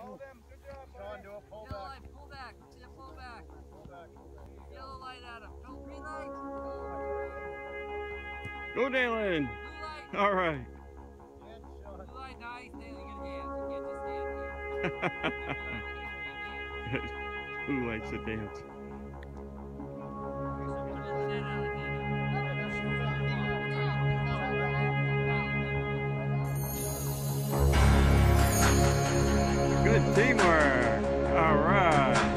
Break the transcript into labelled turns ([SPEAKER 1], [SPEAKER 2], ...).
[SPEAKER 1] Hold him. Good job,
[SPEAKER 2] Sean, do a pull
[SPEAKER 3] Yellow
[SPEAKER 2] back.
[SPEAKER 3] light, pull back. See a pull back.
[SPEAKER 2] Pull back.
[SPEAKER 3] Yellow light at him. Go green light.
[SPEAKER 4] Go, Daelen.
[SPEAKER 3] Blue light.
[SPEAKER 4] All right.
[SPEAKER 2] And Sean.
[SPEAKER 3] Blue light, nice. Daelen, you get hands. You can't just stand here.
[SPEAKER 4] Who likes to dance? Good teamwork. All right.